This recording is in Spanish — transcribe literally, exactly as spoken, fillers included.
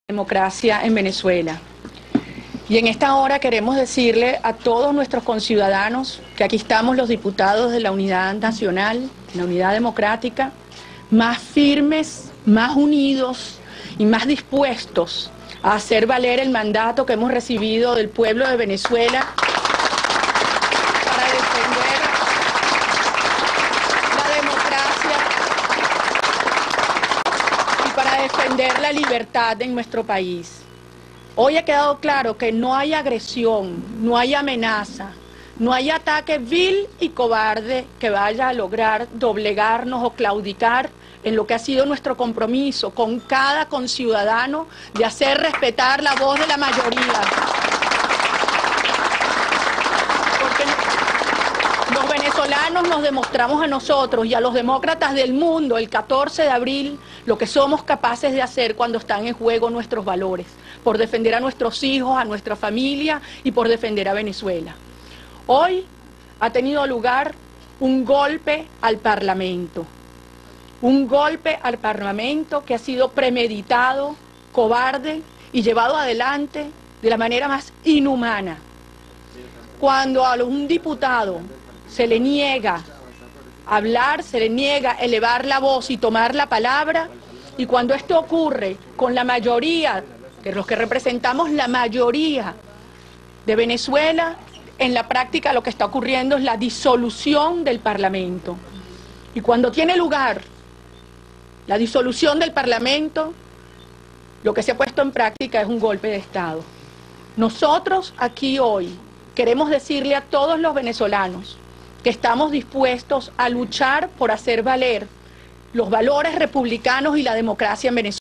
democracia en Venezuela. Y en esta hora queremos decirle a todos nuestros conciudadanos que aquí estamos los diputados de la Unidad Nacional, la Unidad Democrática, más firmes, más unidos y más dispuestos a hacer valer el mandato que hemos recibido del pueblo de Venezuela para defender la democracia y para defender la libertad en nuestro país. Hoy ha quedado claro que no hay agresión, no hay amenaza, no hay ataque vil y cobarde que vaya a lograr doblegarnos o claudicar en lo que ha sido nuestro compromiso con cada conciudadano de hacer respetar la voz de la mayoría. Porque los venezolanos nos demostramos a nosotros y a los demócratas del mundo el catorce de abril lo que somos capaces de hacer cuando están en juego nuestros valores, por defender a nuestros hijos, a nuestra familia y por defender a Venezuela. Hoy ha tenido lugar un golpe al Parlamento, un golpe al Parlamento que ha sido premeditado, cobarde y llevado adelante de la manera más inhumana. Cuando a un diputado se le niega hablar, se le niega elevar la voz y tomar la palabra, y cuando esto ocurre con la mayoría, que los que representamos la mayoría de Venezuela, en la práctica lo que está ocurriendo es la disolución del Parlamento. Y cuando tiene lugar la disolución del Parlamento, lo que se ha puesto en práctica es un golpe de Estado. Nosotros aquí hoy queremos decirle a todos los venezolanos que estamos dispuestos a luchar por hacer valer los valores republicanos y la democracia en Venezuela.